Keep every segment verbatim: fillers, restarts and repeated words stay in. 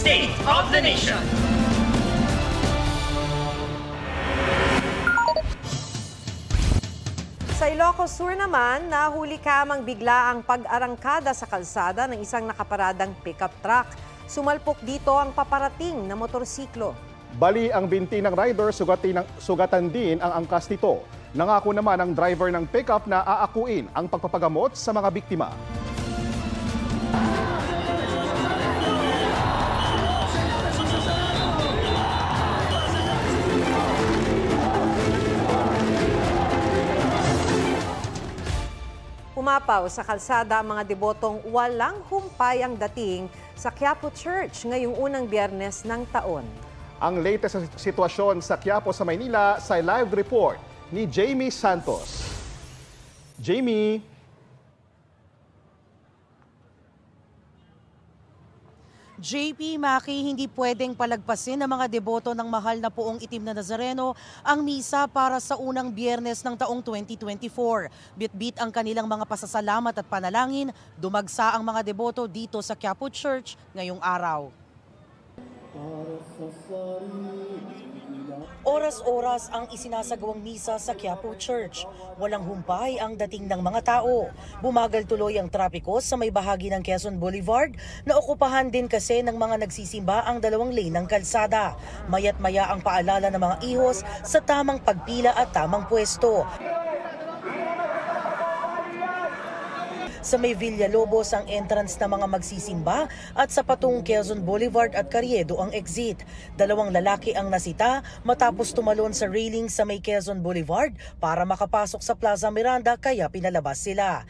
State of the Nation. Sa Ilocos Sur naman, nahuli kamang bigla ang pag-arangkada sa kalsada ng isang nakaparadang pickup truck. Sumalpok dito ang paparating na motorsiklo. Bali ang binti ng rider, sugati ng, sugatan din ang angkas nito. Nangako naman ang driver ng pickup na aakuin ang pagpapagamot sa mga biktima. Umapaw sa kalsada ang mga debotong walang humpay ang dating sa Quiapo Church ngayong unang Biyernes ng taon. Ang latest na sitwasyon sa Quiapo sa Maynila sa live report ni Jamie Santos. Jamie. J P, Maki, hindi pwedeng palagpasin ng mga deboto ng mahal na poong itim na Nazareno ang misa para sa unang Biyernes ng taong twenty twenty-four. Bit-bit ang kanilang mga pasasalamat at panalangin, dumagsa ang mga deboto dito sa Quiapo Church ngayong araw. Oras-oras ang isinasagawang misa sa Quiapo Church. Walang humpay ang dating ng mga tao. Bumagal tuloy ang trapiko sa may bahagi ng Quezon Boulevard na okupahan din kasi ng mga nagsisimba ang dalawang lane ng kalsada. Mayat-maya ang paalala ng mga ihos sa tamang pagpila at tamang pwesto. Sa may Villalobos ang entrance ng mga magsisimba at sa patungong Quezon Boulevard at Carriedo ang exit. Dalawang lalaki ang nasita matapos tumalon sa railing sa may Quezon Boulevard para makapasok sa Plaza Miranda kaya pinalabas sila.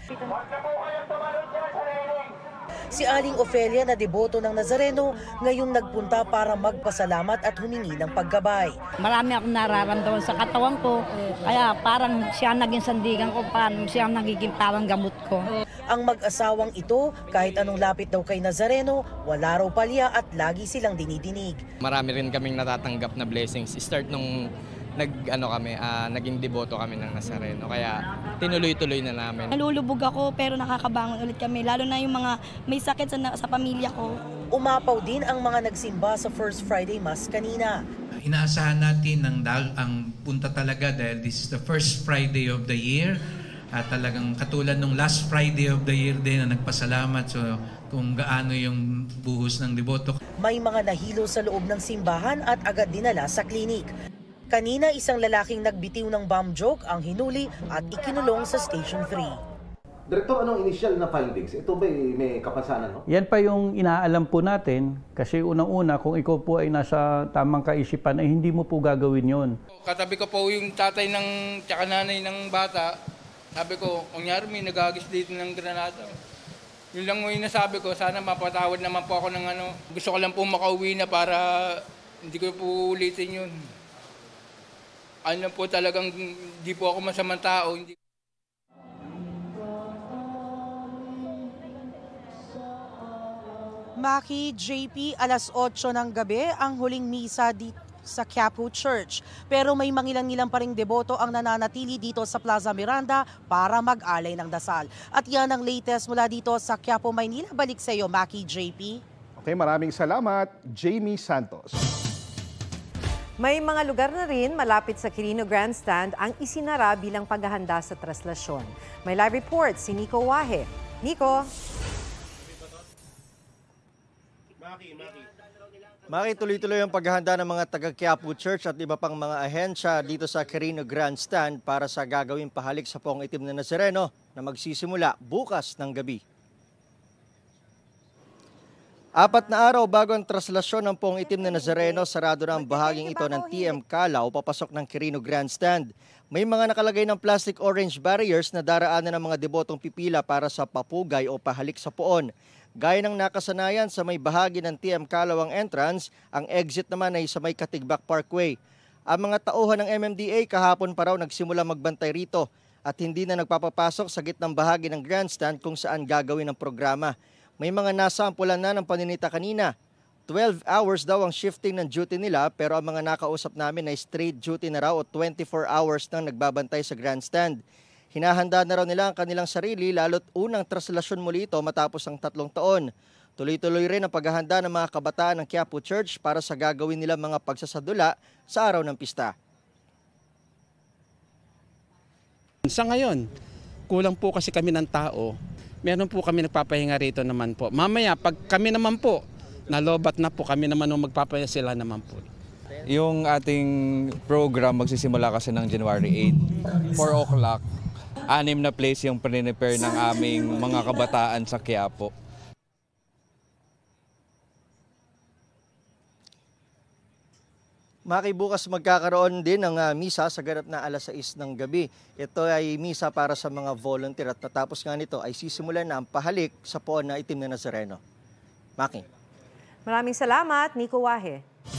Si Aling Ofelia na deboto ng Nazareno ngayong nagpunta para magpasalamat at humingi ng paggabay. Marami akong nararamdaman sa katawan ko, kaya parang siya naging sandigan ko, parang siya nagiging parang gamot ko. Ang mag-asawang ito, kahit anong lapit daw kay Nazareno, wala raw palya at lagi silang dinidinig. Marami rin kaming natatanggap na blessings. Start nung nag ano kami, uh, naging deboto kami ng Nazareno. Kaya tinuloy-tuloy na namin. Nalulubog ako pero nakakabangon ulit kami, lalo na yung mga may sakit sa, sa pamilya ko. Umapaw din ang mga nagsimba sa First Friday Mass kanina. Inaasahan natin ang, ang punta talaga dahil this is the first Friday of the year. At talagang katulad nung last Friday of the year din na nagpasalamat so kung gaano yung buhos ng deboto. May mga nahilo sa loob ng simbahan at agad dinala sa klinik. Kanina isang lalaking nagbitiw ng bomb joke ang hinuli at ikinulong sa Station three. Direktor, anong initial na findings? Ito ba may kapansanan, no? Yan pa yung inaalam po natin kasi unang-una kung ikaw po ay nasa tamang kaisipan ay hindi mo po gagawin yon. Katabi ko po yung tatay ng tsaka nanay ng bata. Sabi ko, kunyari may nagagis dito ng granada. Yun lang mo yung nasabi ko, sana mapatawad naman po ako ng ano. Gusto ko lang po makauwi na para hindi ko po ulitin yun. Ano po talagang hindi po ako masamang tao. Hindi... Maki, J P, alas otso ng gabi ang huling misa dito sa Quiapo Church. Pero may mangilan-ngilan pa ring deboto ang nananatili dito sa Plaza Miranda para mag-alay ng dasal. At yan ang latest mula dito sa Quiapo, Maynila. Balik sa iyo, Maki, J P. Okay, maraming salamat, Jamie Santos. May mga lugar na rin malapit sa Quirino Grandstand ang isinara bilang paghahanda sa traslasyon. May live report si Nico Wahe. Nico? Maki, tuloy-tuloy ang paghahanda ng mga taga-Quiapo Church at iba pang mga ahensya dito sa Quirino Grandstand para sa gagawing pahalik sa Poong Itim na Nazareno na magsisimula bukas ng gabi. Apat na araw bago ang traslasyon ng Poong Itim na Nazareno, sarado na ang bahaging ito ng T M Calaw papasok ng Quirino Grandstand. May mga nakalagay ng plastic orange barriers na daraanan ng mga debotong pipila para sa papugay o pahalik sa poon. Gaya ng nakasanayan sa may bahagi ng T M Calaw ang entrance, ang exit naman ay sa may Katigbak Parkway. Ang mga tauhan ng M M D A kahapon pa raw nagsimula magbantay rito at hindi na nagpapapasok sa gitnang bahagi ng grandstand kung saan gagawin ang programa. May mga nasampulan na ng paninita kanina. twelve hours daw ang shifting ng duty nila pero ang mga nakausap namin ay straight duty na raw o twenty-four hours nang nagbabantay sa grandstand. Hinahanda na raw nila ang kanilang sarili lalo't unang traslasyon muli ito matapos ang tatlong taon. Tuloy-tuloy rin ang paghahanda ng mga kabataan ng Quiapo Church para sa gagawin nilang mga pagsasadula sa araw ng pista. Sa ngayon, kulang po kasi kami ng tao. Meron po kami nagpapahinga rito naman po. Mamaya, pag kami naman po, nalobat na po, kami naman nung magpapahinga, sila naman po. Yung ating program magsisimula kasi ng January eighth, four o'clock. Anim na place yung pre-prepare ng aming mga kabataan sa Quiapo. Maki, bukas magkakaroon din ng uh, misa sa ganap na alas sais ng gabi. Ito ay misa para sa mga volunteer at natapos nga nito ay sisimulan na ang pahalik sa poon na itim na Nazareno. Maki. Maraming salamat, Nico Wahe.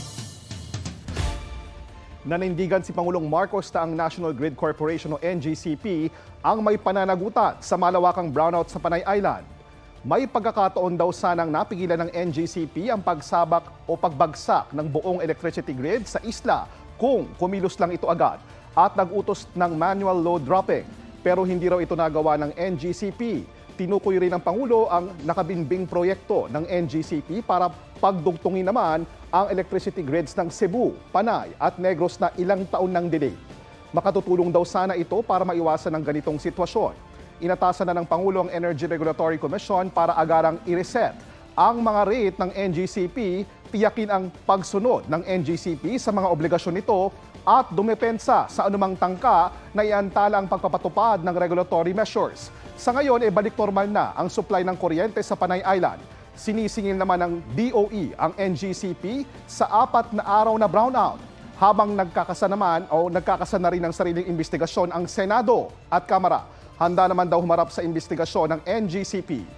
Nanindigan si Pangulong Marcos na ang National Grid Corporation o N G C P ang may pananagutan sa malawakang brownout sa Panay Island. May pagkakataon daw sanang napigilan ng N G C P ang pagsabak o pagbagsak ng buong electricity grid sa isla kung kumilos lang ito agad at nag-utos ng manual load dropping. Pero hindi raw ito nagawa ng N G C P. Tinukoy rin ng Pangulo ang nakabinbing proyekto ng N G C P para pagdugtungin naman ang electricity grids ng Cebu, Panay at Negros na ilang taon ng delay. Makatutulong daw sana ito para maiwasan ang ganitong sitwasyon. Inatasan na ng Pangulo ang Energy Regulatory Commission para agarang i-reset ang mga rate ng N G C P, tiyakin ang pagsunod ng N G C P sa mga obligasyon nito at dumepensa sa anumang tangka na iantala ang pagpapatupad ng regulatory measures. Sa ngayon, e balik normal na ang supply ng kuryente sa Panay Island. Sinisingil naman ng D O E ang N G C P sa apat na araw na brownout. Habang nagkakasa naman o nagkakasa na rin ng sariling investigasyon ang Senado at Kamara. Handa naman daw humarap sa investigasyon ng N G C P.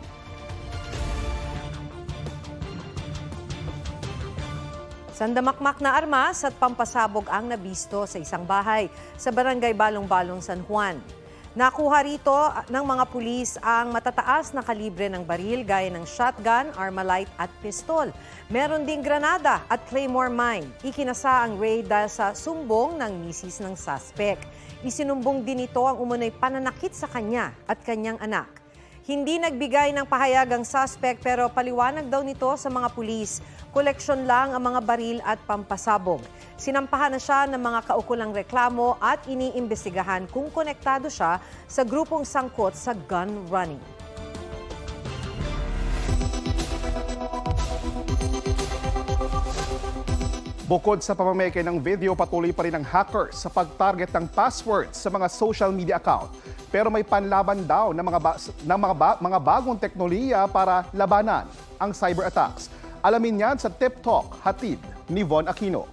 Sandamakmak na armas at pampasabog ang nabisto sa isang bahay sa barangay Balong-Balong, San Juan. Nakuha rito ng mga pulis ang matataas na kalibre ng baril gaya ng shotgun, Armalite at pistol. Meron ding granada at claymore mine. Ikinasa ang raid dahil sa sumbong ng misis ng suspect. Isinumbong din ito ang umunoy pananakit sa kanya at kanyang anak. Hindi nagbigay ng pahayag ang suspect pero paliwanag daw nito sa mga pulis. Koleksyon lang ang mga baril at pampasabog. Sinampahan na siya ng mga kaukulang reklamo at iniimbestigahan kung konektado siya sa grupong sangkot sa gun running. Bukod sa pamameke ng video, patuloy pa rin ang hackers sa pag-target ng passwords sa mga social media account. Pero may panlaban daw ng mga, ba- ng mga, ba- mga bagong teknolohiya para labanan ang cyber attacks. Alamin yan sa Tip Talk, hatid ni Von Aquino.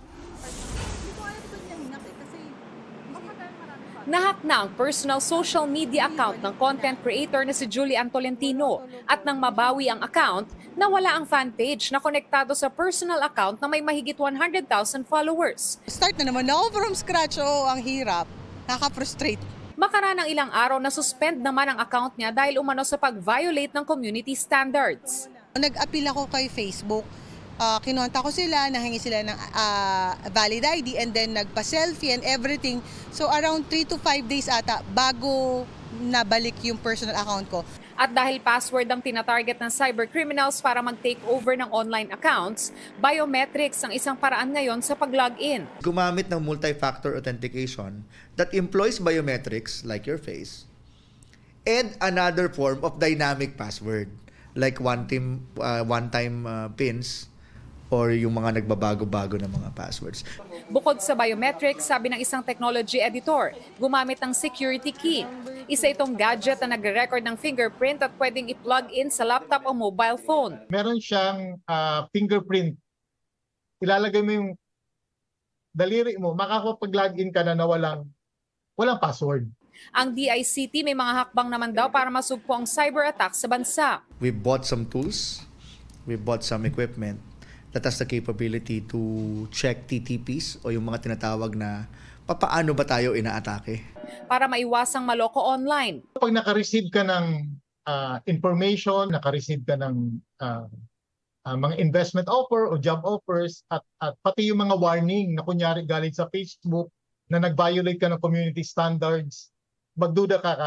Nahack na ang personal social media account ng content creator na si Julian Tolentino at nang mabawi ang account, nawala ang fan page na konektado sa personal account na may mahigit one hundred thousand followers. Start na naman ako from scratch, oh, ang hirap, nakaka-frustrate. Makara ng ilang araw na suspend naman ang account niya dahil umano sa pag-violate ng community standards. Nag-appeal ako kay Facebook. Uh, kinonta ko sila, nahingi sila ng uh, valid I D and then nagpa-selfie and everything. So around three to five days ata bago nabalik yung personal account ko. At dahil password ang tinatarget ng cybercriminals para mag-take over ng online accounts, biometrics ang isang paraan ngayon sa pag-login. Gumamit ng multi-factor authentication that employs biometrics like your face and another form of dynamic password like one-time uh, one-time uh, pins or yung mga nagbabago-bago ng mga passwords. Bukod sa biometrics, sabi ng isang technology editor, gumamit ng security key. Isa itong gadget na nagre-record ng fingerprint at pwedeng i-plug in sa laptop o mobile phone. Meron siyang uh, fingerprint. Ilalagay mo yung daliri mo, makakapag-login ka na na walang, walang password. Ang D I C T may mga hakbang naman daw para masugpo ang cyber attack sa bansa. We bought some tools, we bought some equipment that has the capability to check T T Ps o yung mga tinatawag na papaano ba tayo inaatake. Para maiwasang maloko online. Pag naka-receive ka ng uh, information, naka-receive ka ng uh, uh, mga investment offer o job offers at, at pati yung mga warning na kunyari galing sa Facebook na nag-violate ka ng community standards, magduda ka kagad.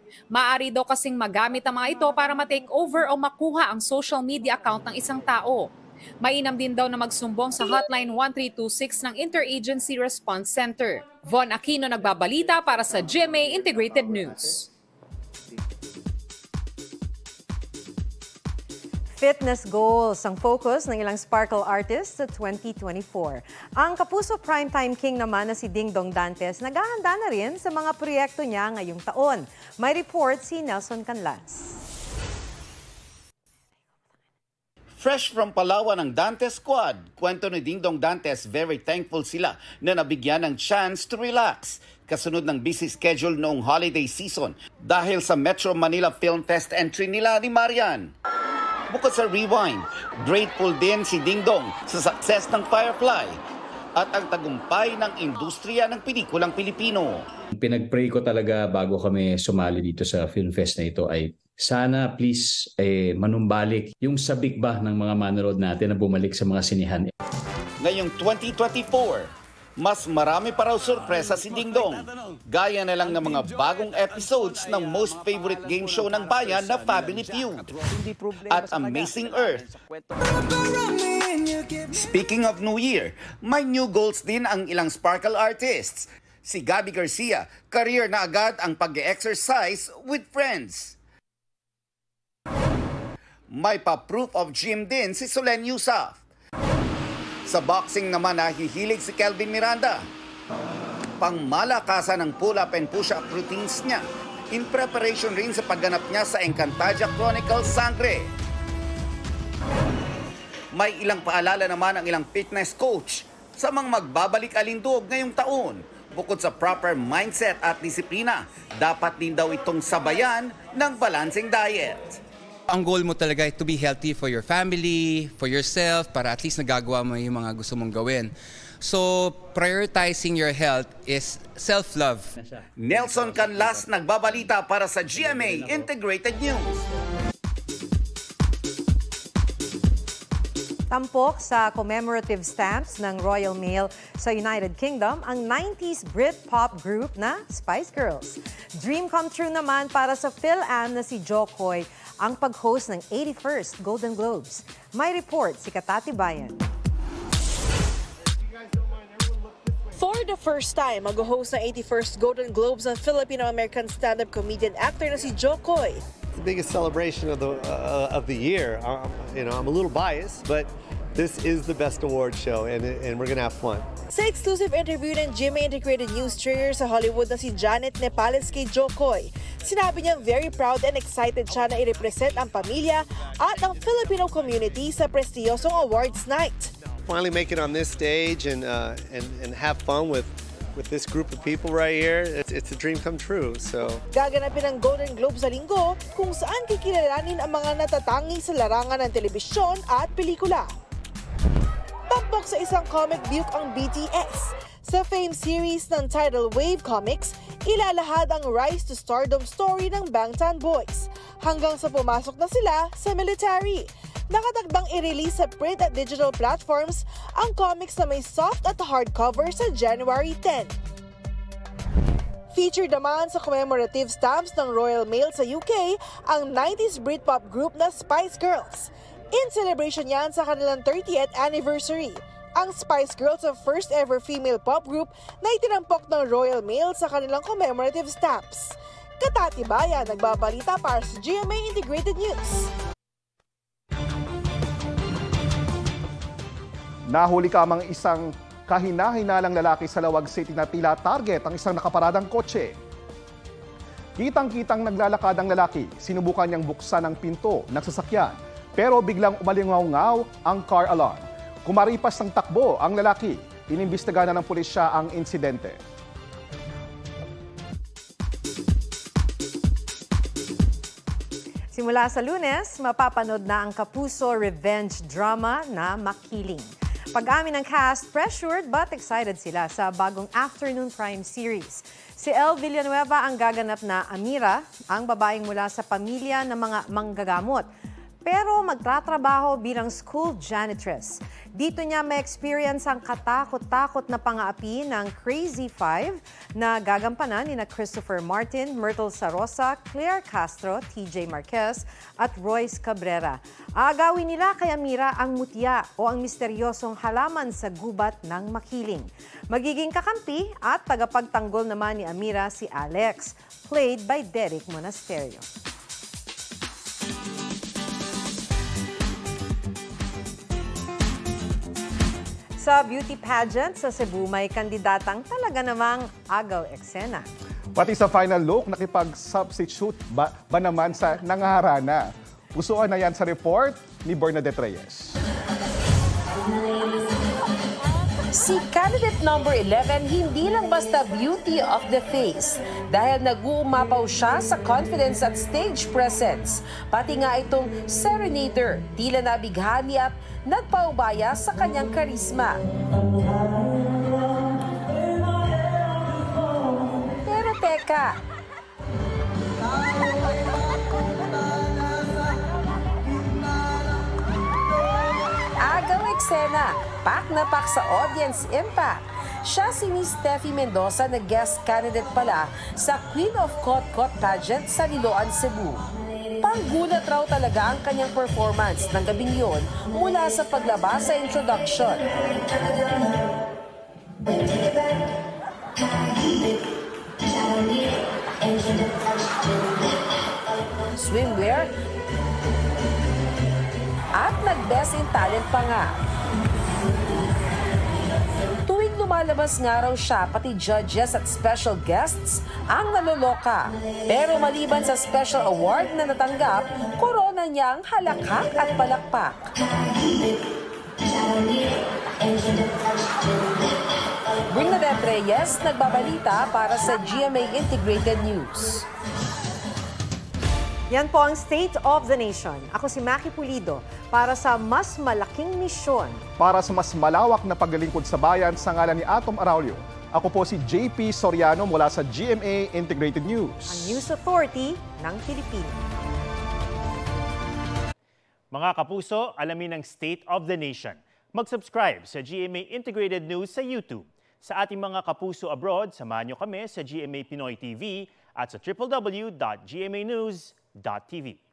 Maaari daw kasing magamit ang mga ito para ma-take over o makuha ang social media account ng isang tao. Mainam din daw na magsumbong sa hotline one three two six ng Interagency Response Center. Von Aquino nagbabalita para sa G M A Integrated News. Fitness goals ang focus ng ilang sparkle artists sa twenty twenty-four. Ang Kapuso Primetime King naman na si Dingdong Dantes naghahanda na rin sa mga proyekto niya ngayong taon. May report si Nelson Canlas. Fresh from Palawan ang Dantes Squad, kwento ni Dingdong Dantes, very thankful sila na nabigyan ng chance to relax. Kasunod ng busy schedule noong holiday season dahil sa Metro Manila Film Fest entry nila ni Marian. Bukod sa Rewind, grateful din si Dingdong sa success ng Firefly at ang tagumpay ng industriya ng pelikulang Pilipino. Pinag-pray ko talaga bago kami sumali dito sa Film Fest na ito ay sana please eh, manumbalik yung sabik ba ng mga manonood natin na bumalik sa mga sinihan. Ngayong twenty twenty-four, mas marami pa raw sorpresa si Dingdong. Gaya na lang ng mga bagong episodes ng most favorite game show ng bayan na Family Feud at Amazing Earth. Speaking of New Year, may new goals din ang ilang sparkle artists. Si Gabby Garcia, career na agad ang pag-exercise with friends. May pa-proof of gym din si Solen Yusuf. Sa boxing naman nahihilig si Kelvin Miranda. Pangmalakasan ng pull-up and push-up routines niya. In preparation rin sa pagganap niya sa Encantadia Chronicles Sangre. May ilang paalala naman ang ilang fitness coach sa mga magbabalik alindog ngayong taon. Bukod sa proper mindset at disiplina, dapat din daw itong sabayan ng balancing diet. Ang goal mo talaga ay to be healthy for your family, for yourself, para at least nagagawa mo yung mga gusto mong gawin. So, prioritizing your health is self-love. Nelson Canlas nagbabalita para sa G M A Integrated News. Tampok sa commemorative stamps ng Royal Mail sa United Kingdom ang nineties Brit-pop group na Spice Girls. Dream come true naman para sa Phil-Am na si Jokoy ang pag-host ng eighty-first Golden Globes. May report si Katati Bayan. For the first time, mag-host ng eighty-first Golden Globes ang Filipino-American stand-up comedian actor na si Jokoy. The biggest celebration of the uh, of the year. Um, you know, I'm a little biased, but this is the best award show, and and we're gonna have fun. Sa exclusive interview ng G M A Integrated News Trainer sa Hollywood na si Janet Nepales kay Jokoy, sinabi niyang very proud and excited siya na i-represent ang pamilya at ang Filipino community sa prestiyosong awards night. Finally make it on this stage and uh, and and have fun with with this group of people right here. It's, it's a dream come true. So gaganapin ang Golden Globe sa linggo kung saan kikilalanin ang mga natatangi sa larangan ng telebisyon at pelikula. Tampok sa isang comic book ang B T S. Sa fame series ng Tidal Wave Comics, ilalahad ang rise to stardom story ng Bangtan Boys hanggang sa pumasok na sila sa military. Nakatakdang i-release sa print at digital platforms ang comics na may soft at hardcover sa January tenth. Featured naman sa commemorative stamps ng Royal Mail sa U K ang nineties Britpop group na Spice Girls. In celebration yan sa kanilang thirtieth anniversary. Ang Spice Girls ang first ever female pop group na itinampok ng Royal Mail sa kanilang commemorative stamps. Katati Bayan, nagbabalita para sa G M A Integrated News. Nahuli kamang isang kahina-hinalang lalaki sa Lawag City na tila target ang isang nakaparadang kotse. Kitang-kitang naglalakad ang lalaki, sinubukan niyang buksan ang pinto ng sasakyan, pero biglang umalingaw-ngaw ang car alarm. Kumaripas ng takbo ang lalaki, inimbestigahan na ng pulisya ang insidente. Simula sa Lunes, mapapanood na ang Kapuso revenge drama na Makiling. Pag-amin ng cast, pressured but excited sila sa bagong afternoon prime series. Si Elle Villanueva ang gaganap na Amira, ang babaeng mula sa pamilya ng mga manggagamot. pero magtatrabaho bilang school janitress. Dito niya may experience ang katakot-takot na pang-aapi ng Crazy Five na gagampanan ni na Christopher Martin, Myrtle Sarosa, Claire Castro, T J Marquez at Royce Cabrera. Aagawin nila kay Amira ang mutya o ang misteryosong halaman sa gubat ng makiling. Magiging kakampi at tagapagtanggol naman ni Amira si Alex, played by Derek Monasterio. Sa beauty pageant sa Cebu, may kandidatang talaga namang agaw eksena. Pati sa final look, nakipag-substitute ba, ba naman sa nangaharana? Pusuan na yan sa report ni Bernadette Reyes. Si candidate number eleven hindi lang basta beauty of the face dahil nag-uumapaw siya sa confidence at stage presence. Pati nga itong serenader, tila nabighani at nagpaubaya sa kanyang karisma. Pero teka, agaw eksena, pak na pak sa audience impact. Siya si Miss Steffi Mendoza na guest candidate pala sa Queen of Kot-Kot pageant sa Liloan, Cebu. Panggulat raw talaga ang kanyang performance ng gabing yun mula sa paglabas sa introduction. Swimwear at nag-best in talent pa nga. Tuwing lumalabas nga raw siya, pati judges at special guests ang naloloka. Pero maliban sa special award na natanggap, korona niya ang halakhak at palakpak. Bernadette Reyes, nagbabalita para sa G M A Integrated News. Yan po ang State of the Nation. Ako si Maki Pulido para sa mas malaking misyon. Para sa mas malawak na paglilingkod sa bayan sa ngalan ni Atom Araulio, ako po si J P Soriano mula sa G M A Integrated News. Ang News Authority ng Pilipinas. Mga kapuso, alamin ang State of the Nation. Mag-subscribe sa G M A Integrated News sa YouTube. Sa ating mga kapuso abroad, samahan niyo kami sa G M A Pinoy T V at sa w w w dot g m a news dot t v.